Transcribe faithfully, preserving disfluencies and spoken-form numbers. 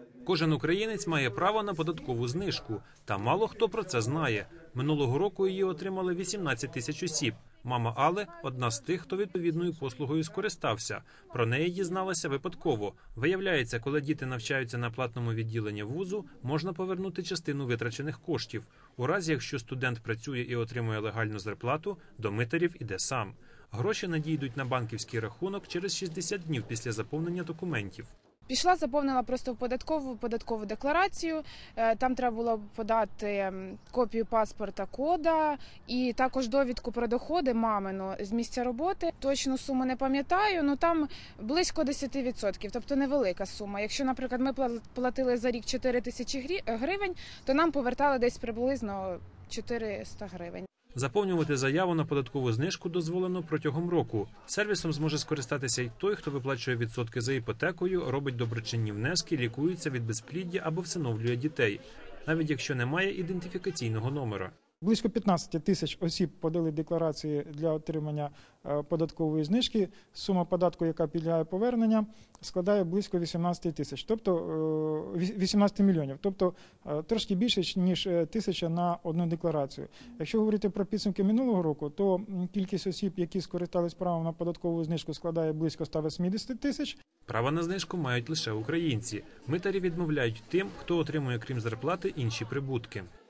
Кожен українець має право на податкову знижку, та мало хто про це знає. Минулого року її отримали вісімнадцять тисяч осіб. Мама Алли – одна з тих, хто відповідною послугою скористався. Про неї дізналася випадково. Виявляється, коли діти навчаються на платному відділенні вузу, можна повернути частину витрачених коштів. У разі, якщо студент працює і отримує легальну зарплату, до митарів іде сам. Гроші надійдуть на банківський рахунок через шістдесят днів після заповнення документів. Пішла, заповнила просто в податкову, податкову декларацію, там треба було подати копію паспорта, кода і також довідку про доходи мамину з місця роботи. Точну суму не пам'ятаю, але там близько десять відсотків, тобто невелика сума. Якщо, наприклад, ми платили за рік чотири тисячі гривень, то нам повертали десь приблизно чотириста гривень. Заповнювати заяву на податкову знижку дозволено протягом року. Сервісом зможе скористатися й той, хто виплачує відсотки за іпотекою, робить доброчинні внески, лікується від безпліддя або всиновлює дітей, навіть якщо немає ідентифікаційного номера. Близько п'ятнадцять тисяч осіб подали декларації для отримання податкової знижки. Сума податку, яка підлягає повернення, складає близько вісімнадцять тисяч, тобто вісімнадцять мільйонів, тобто трошки більше, ніж тисяча на одну декларацію. Якщо говорити про підсумки минулого року, то кількість осіб, які скористались правом на податкову знижку, складає близько ста вісімдесят тисяч. Право на знижку мають лише українці. Митарі відмовляють тим, хто отримує, крім зарплати, інші прибутки.